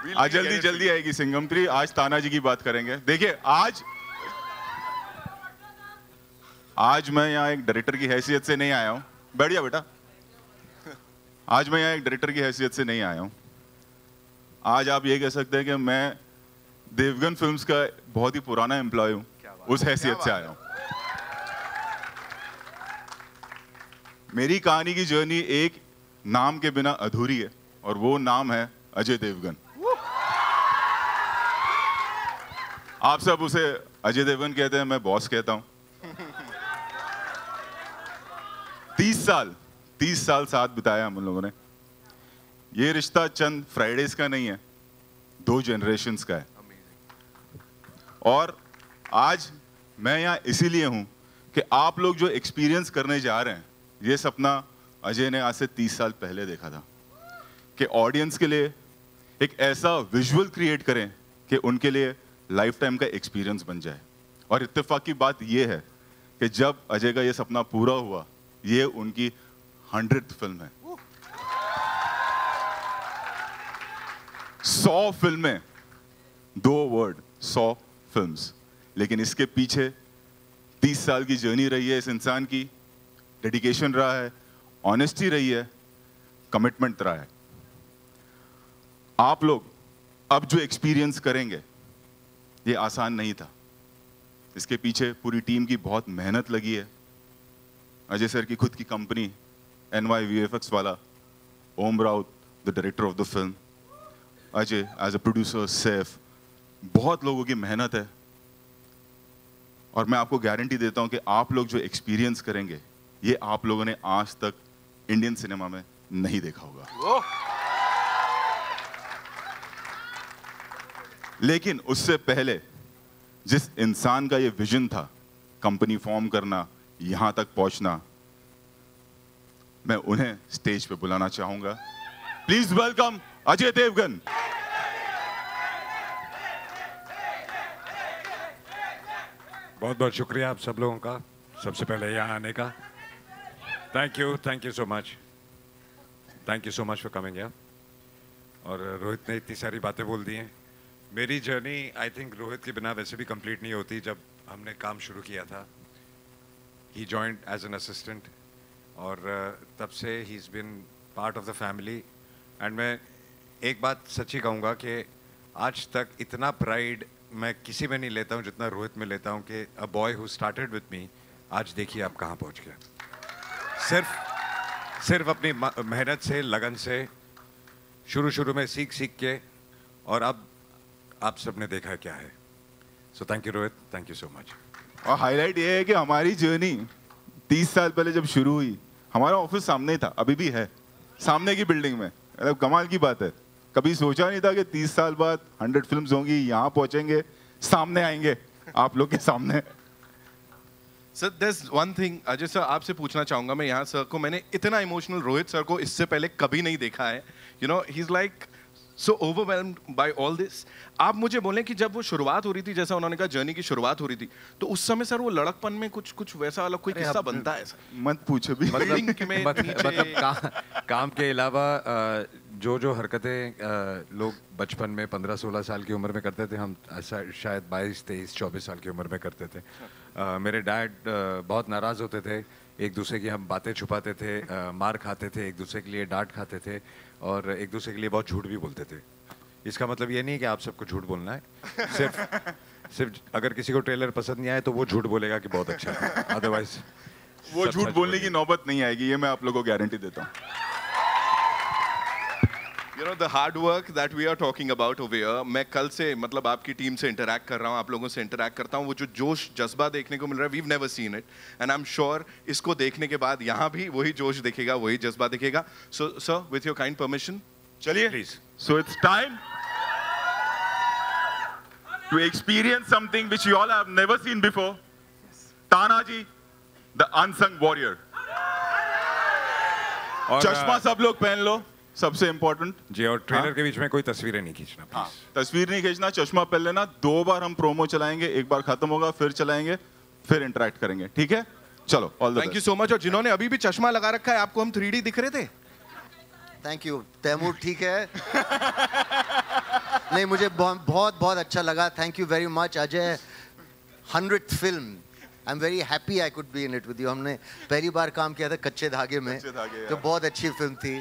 आज जल्दी जल्दी आएगी सिंघम 3। आज तानाजी की बात करेंगे। देखिए आज मैं यहाँ एक डायरेक्टर की हैसियत से नहीं आया हूँ। बढ़िया बेटा। आज मैं यहाँ एक डायरेक्टर की हैसियत से नहीं आया हूँ। आज आप ये कह सकते हैं कि मैं देवगन फिल्म्स का बहुत ही पुराना एम्प्लॉय हूँ, उस हैसियत से आया हूँ। मेरी कहानी की जर्नी एक नाम के बिना अधूरी है और वो नाम है अजय देवगन। आप सब उसे अजय देवगन कहते हैं, मैं बॉस कहता हूं। 30 साल साथ बिताया हम लोगों ने। ये रिश्ता चंद फ्राइडेज का नहीं है, 2 जनरेशन्स का है। और आज मैं यहाँ इसीलिए हूं कि आप लोग जो एक्सपीरियंस करने जा रहे हैं, ये सपना अजय ने आज से 30 साल पहले देखा था कि ऑडियंस के लिए एक ऐसा विजुअल क्रिएट करें कि उनके लिए लाइफ टाइम का एक्सपीरियंस बन जाए। और इत्तेफाक की बात यह है कि जब अजय का ये सपना पूरा हुआ, ये उनकी 100th फिल्म है। 100 फिल्में, 2 वर्ड, 100 फिल्म्स। लेकिन इसके पीछे 30 साल की जर्नी रही है इस इंसान की। डेडिकेशन रहा है, ऑनेस्टी रही है, कमिटमेंट रहा है। आप लोग अब जो एक्सपीरियंस करेंगे ये आसान नहीं था। इसके पीछे पूरी टीम की बहुत मेहनत लगी है। अजय सर की खुद की कंपनी NY VFX वाला, Om Raut the director of the film, Ajay as a producer, Saif, बहुत लोगों की मेहनत है। और मैं आपको गारंटी देता हूं कि आप लोग जो एक्सपीरियंस करेंगे ये आप लोगों ने आज तक इंडियन सिनेमा में नहीं देखा होगा। लेकिन उससे पहले जिस इंसान का ये विजन था, कंपनी फॉर्म करना, यहां तक पहुंचना, मैं उन्हें स्टेज पे बुलाना चाहूंगा। Please welcome Ajay Devgn. बहुत बहुत शुक्रिया आप सब लोगों का, सबसे पहले यहाँ आने का। Thank you so much, thank you so much for coming यार। और रोहित ने इतनी सारी बातें बोल दी हैं। मेरी जर्नी आई थिंक रोहित के बिना वैसे भी कंप्लीट नहीं होती। जब हमने काम शुरू किया था, he joined as an assistant और तब से he is been part of the family. And मैं एक बात सच्ची कहूँगा कि आज तक इतना प्राइड मैं किसी में नहीं लेता हूँ जितना रोहित में लेता हूँ कि a boy who started with me, आज देखिए आप कहाँ पहुँच गया। सिर्फ अपनी मेहनत से, लगन से, शुरू में सीख के, और अब आप सबने देखा क्या है। So thank you Rohit, thank you so much. और हाईलाइट ये है कि हमारी जर्नी 30 साल पहले जब शुरू हुई, हमारा ऑफिस सामने ही था, अभी भी है सामने की बिल्डिंग में। मतलब कमाल की बात है। कभी सोचा नहीं था कि 30 साल बाद 100 फिल्म्स होंगी, यहाँ पहुंचेंगे, सामने आएंगे आप लोग के सामने। Sir there's one thing Ajay sir आपसे पूछना चाहूंगा मैं यहाँ सर को, मैंने इतना इमोशनल रोहित सर को इससे पहले कभी नहीं देखा है। You know he is like so overwhelmed by all this. आप मुझे बोलें कि जब वो शुरुआत हो रही थी, जैसा उन्होंने कहा जर्नी की शुरुआत हो रही थी, तो उस समय सर वो लड़कपन में कुछ वैसा अलग कोई किस्सा बनता है सर? मत पूछो भी। मतलब काम के अलावा जो हरकतें लोग बचपन में 15-16 साल की उम्र में करते थे, हम ऐसा शायद 22-23-24 साल की उम्र में करते थे। मेरे डैड बहुत नाराज़ होते थे, एक दूसरे की हम बातें छुपाते थे, मार खाते थे, एक दूसरे के लिए डांट खाते थे और एक दूसरे के लिए बहुत झूठ भी बोलते थे। इसका मतलब ये नहीं कि आप सबको झूठ बोलना है, सिर्फ अगर किसी को ट्रेलर पसंद नहीं आए तो वो झूठ बोलेगा कि बहुत अच्छा है, अदरवाइज वो झूठ बोलने की नौबत नहीं आएगी, ये मैं आप लोगों को गारंटी देता हूँ। You know the hard work that we are talking about over here, मैं कल से मतलब आपकी टीम से इंटरैक्ट कर रहा हूँ, आप लोगों से इंटरैक्ट करता हूँ, वो जो जोश जज्बा देखने को मिल रहा है, we've never seen it and I'm sure इसको देखने के बाद यहाँ भी वही जोश दिखेगा, वही जज्बा दिखेगा। So sir, with your kind permission, चलिए please. So it's time to experience something which you all have never seen before. Tanaji, the unsung warrior. चश्मा सब लोग पहन लो, सबसे इम्पोर्टेंट जी। और ट्रेलर के बीच में कोई तस्वीरें नहीं खींचना प्लीज। तस्वीर नहीं खींचना, चश्मा पहन लेना। 2 बार हम प्रोमो चलाएंगे, एक बार खत्म होगा, फिर चलाएंगे, फिर इंटरेक्ट करेंगे, ठीक है? चलो, all the best. Thank you so much. और जिन्होंने अभी भी चश्मा लगा रखा है, आपको हम 3D दिख रहे थे? Thank you. तैमूर ठीक है। नहीं, मुझे बहुत बहुत अच्छा लगा. Thank you very much, Ajay. 100th film. I'm very happy I could be in it with you. हमने पहली बार काम किया था कच्चे धागे में, तो बहुत अच्छी फिल्म थी.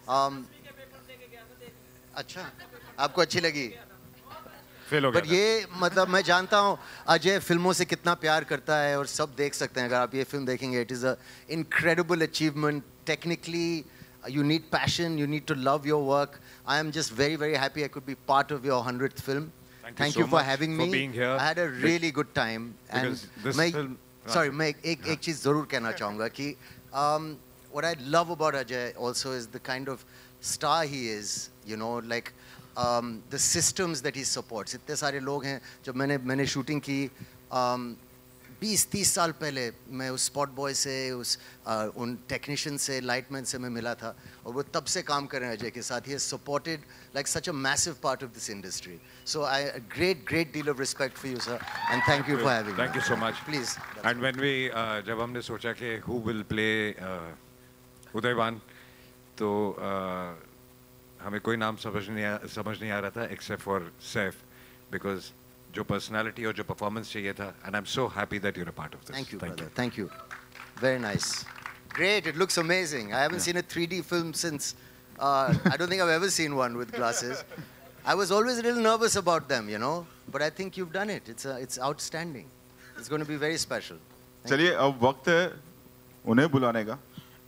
अच्छा, आपको अच्छी लगी? पर ये मतलब मैं जानता हूँ अजय फिल्मों से कितना प्यार करता है और सब देख सकते हैं अगर आप ये फिल्म देखेंगे. It is a incredible achievement. Technically you need passion, you need to love your work. I am just very very happy I could be part of your 100th film. Thank you for having me. being here. I had a really good time. And मैं एक चीज़ ज़रूर कहना चाहूँगा कि what I love about Ajay also is the kind of star he is, you know, like the systems that he supports. इतने सारे लोग हैं. जब मैंने शूटिंग की 20-30 साल पहले मैं उस स्पॉट बॉय से उन टेक्नीशियन से लाइटमैन से मैं मिला था और वो तब से काम कर रहे हैं अजय के साथ. He has supported like such a massive part of this industry. So a great deal of respect for you, sir, and thank you for having me. Thank you so much. Please. And when we जब हमने सोचा कि who will play Udayvan, तो हमें कोई नाम समझ नहीं आ रहा था except for Saif, because जो personality और जो performance चाहिए था, and I'm so happy that you're a part of this. Thank you, brother. Thank you. Very nice. Great. It looks amazing. I haven't seen a 3D film since. I don't think I've ever seen one with glasses. I was always a little nervous about them, you know, but I think you've done it. It's outstanding. It's going to be very special. चलिए अब वक्त है उन्हें बुलाने का,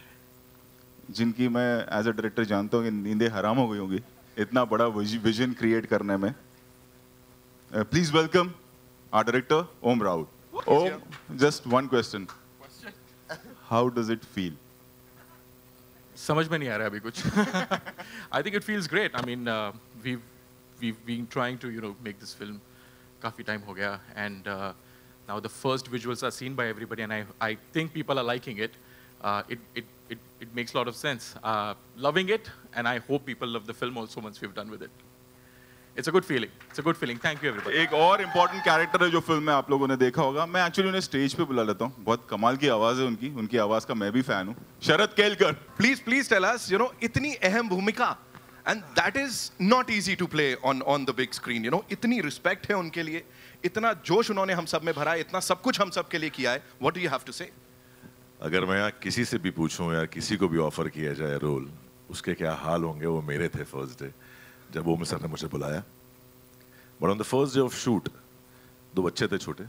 जिनकी मैं as a director जानता हूँ कि नींदें हराम हो गई होंगी इतना बड़ा विजन क्रिएट करने में. Please welcome our director Om Raut. Om, just one question. How does it feel? समझ में नहीं आ रहा अभी कुछ. I think it feels great. I mean, we've been trying to make this film काफी टाइम हो गया, and now the first visuals are seen by everybody, and I think people are liking it. It makes a lot of sense. Loving it, and I hope people love the film also once we've done with it. It's a good feeling. It's a good feeling. Thank you everybody. एक और important character है जो film में आप लोगों ने देखा होगा. मैं एक्चुअली उन्हें स्टेज पे बुला लेता हूँ. बहुत कमाल की आवाज है उनकी आवाज का मैं भी फैन हूँ. Sharad Kelkar. Please tell us, इतनी अहम भूमिका, and that is not easy to play on the big screen. इतनी रिस्पेक्ट है उनके लिए, इतना जोश उन्होंने हम सब में भरा है, इतना सब कुछ हम सब के लिए किया है. What do you have to say? अगर मैं किसी से भी पूछूं या किसी को भी ऑफर किया जाए रोल, उसके क्या हाल होंगे, वो मेरे थे फर्स्ट डे जब ओम सर ने मुझे बुलाया. But on the first day of shoot 2 बच्चे थे छोटे.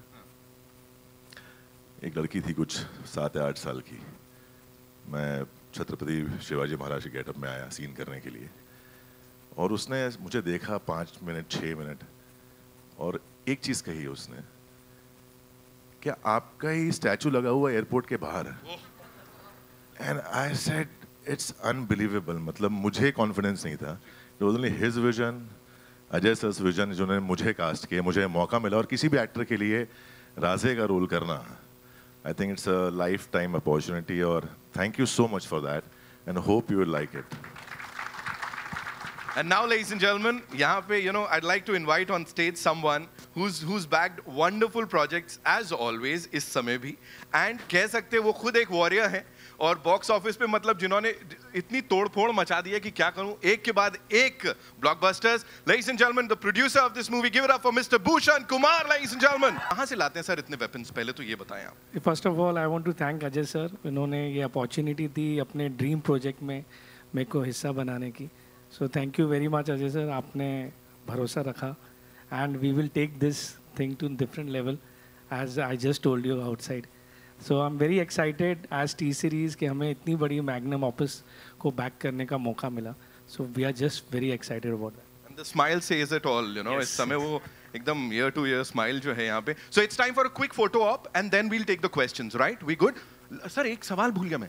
एक लड़की थी कुछ 7 या 8 साल की. मैं छत्रपति शिवाजी महाराज के गेटअप में आया सीन करने के लिए, और उसने मुझे देखा 5 मिनट 6 मिनट, और एक चीज कही उसने, क्या आपका ही स्टैचू लगा हुआ एयरपोर्ट के बाहर है. And I said it's unbelievable. मतलब मुझे कॉन्फिडेंस नहीं था. It was only his vision, Ajay sir's vision, जिन्होंने मुझे कास्ट किया, मुझे मौका मिला. और किसी भी एक्टर के लिए राजे का रोल करना, I think it's a lifetime opportunity. और thank you so much for that, and hope you will like it. And now, ladies and gentlemen, यहाँ पे I'd like to invite on stage someone who's bagged wonderful projects as always इस समय भी, and कह सकते वो खुद एक warrior हैं, और बॉक्स ऑफिस पे मतलब जिन्होंने इतनी तोड़फोड़ मचा दी है कि क्या करूं, एक के बाद एक blockbusters. Ladies and gentlemen, the producer of this movie, give it up for Mr. Bhushan Kumar, ladies and gentlemen. कहाँ से लाते हैं सर इतने वेपन्स, पहले तो ये बताएं आप. First of all I want to thank Ajay sir. उन्होंने ये अपॉर्चुनिटी दी अपने ड्रीम प्रोजेक्ट में मेरे को हिस्सा बनाने की. So thank you very much Ajay sir. आपने भरोसा रखा, and we will take this thing to different level as I just told you outside. So I am very excited as T Series कि हमें इतनी बड़ी मैग्नम ऑफिस को back करने का मौका मिला. So we are just very excited about that. And the smile says it all. इस समय वो एकदम ईयर टू ईयर स्माइल जो है यहाँ पे. So it's time for a quick photo op, and then we'll take the questions. Right, we good? Sir एक सवाल भूल गया मैं.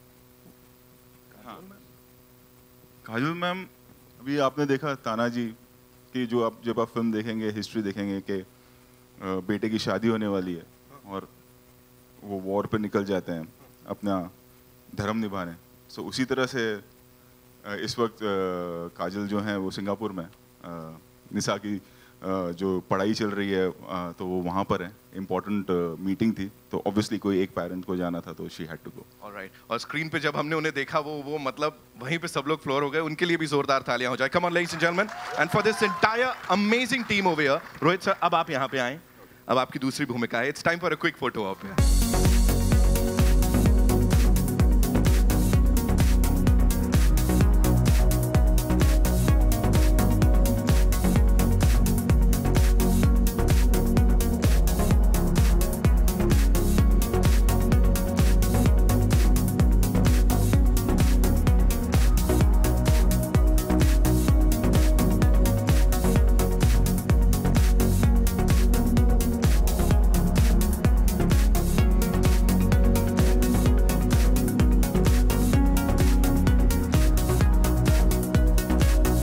काजल मैम, अभी आपने देखा तानाजी की, जब आप फिल्म देखेंगे, हिस्ट्री देखेंगे कि बेटे की शादी होने वाली है और वो वॉर पे निकल जाते हैं अपना धर्म निभाने. सो उसी तरह से इस वक्त काजल जो हैं वो सिंगापुर में निसा की जो पढ़ाई चल रही है तो वो वहाँ पर है, इम्पोर्टेंट मीटिंग थी, तो ऑब्वियसली कोई एक पेरेंट को जाना था, तो she had to go. Alright, और स्क्रीन पे जब हमने उन्हें देखा वो मतलब वहीं पे सब लोग फ्लोर हो गए, उनके लिए भी जोरदार तालियां हो जाए। Come on ladies and gentleman, and for this entire amazing team over here. Rohit sir, अब आप यहाँ पे आएं, अब आपकी दूसरी भूमिका है। It's time for a quick photo of.